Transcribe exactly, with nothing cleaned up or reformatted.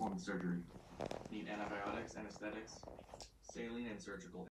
perform the surgery. Need antibiotics, anesthetics, saline, and surgical